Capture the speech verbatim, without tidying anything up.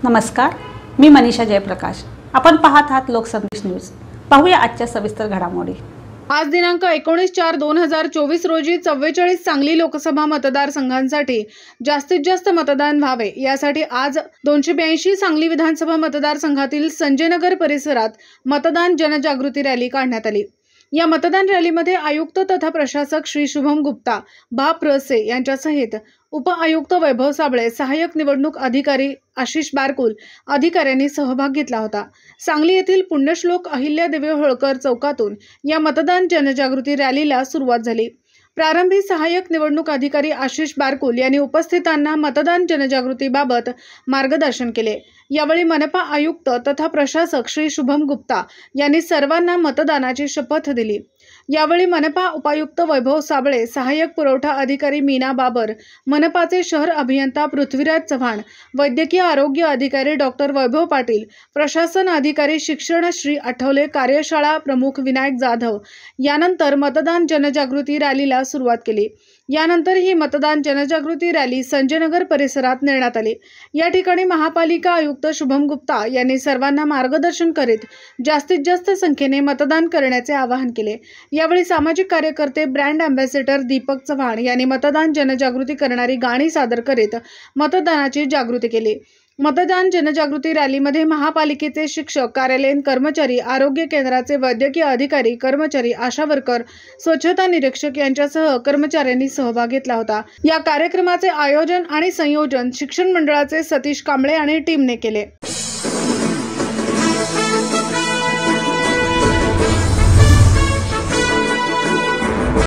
नमस्कार, मी मनीषा जयप्रकाश। आपण पाहत आहात लोकसंदेश न्यूज। पाहूया आजच्या सविस्तर घडामोडी। आज दिनांक एकोणीस चार दोन हजार चोवीस रोजी चव्वेचाळीस सांगली लोकसभा मतदारसंघांसाठी जास्तीत जास्त मतदान व्हावे यासाठी आज दोनशे ब्याऐंशी सांगली विधानसभा मतदारसंघातील संजयनगर परिसरात मतदान जनजागृती रॅली काढण्यात आली। या मतदान रॅलीमध्ये आयुक्त तथा प्रशासक श्री शुभम गुप्ता, भा प्र से यांच्यासहित उप आयुक्त वैभव साबळे, सहाय्यक निवडणूक अधिकारी आशिष बारकुल अधिकाऱ्यांनी सहभाग घेतला होता। सांगली येथील पुण्यश्लोक अहिल्यादेवी होळकर चौकातून या मतदान जनजागृती रॅलीला सुरुवात झाली। प्रारंभी सहाय्यक निवडणूक अधिकारी आशिष बारकुल यांनी उपस्थितांना मतदान जनजागृतीबाबत मार्गदर्शन केले। यावेळी मनपा आयुक्त तथा प्रशासक श्री शुभम गुप्ता यांनी सर्वांना मतदानाची शपथ दिली। यावेळी मनपा उपायुक्त वैभव साबळे, सहाय्यक पुरवठा अधिकारी मीना बाबर, मनपाचे शहर अभियंता पृथ्वीराज चव्हाण, वैद्यकीय आरोग्य अधिकारी डॉक्टर वैभव पाटील, प्रशासन अधिकारी शिक्षण श्री आठवले, कार्यशाळा प्रमुख विनायक जाधव यानंतर मतदान जनजागृती रॅलीला सुरुवात केली। यानंतर ही मतदान जनजागृती रॅली संजयनगर परिसरात नेण्यात आली। या ठिकाणी महापालिका आयुक्त शुभम गुप्ता यांनी सर्वांना मार्गदर्शन करीत जास्तीत जास्त संख्येने मतदान करण्याचे आवाहन केले। यावेळी सामाजिक कार्यकर्ते ब्रँड अँबॅसेडर दीपक चव्हाण यांनी मतदान जनजागृती करणारी गाणी सादर करीत मतदानाची जागृती केली। मतदान जनजागृती रॅलीमध्ये महापालिकेचे शिक्षक, कार्यालयीन कर्मचारी, आरोग्य केंद्राचे वैद्यकीय अधिकारी, कर्मचारी, आशा वर्कर, स्वच्छता निरीक्षक यांच्यासह कर्मचाऱ्यांनी सहभाग घेतला होता। या कार्यक्रमाचे आयोजन आणि संयोजन शिक्षण मंडळाचे सतीश कांबळे आणि टीमने केले।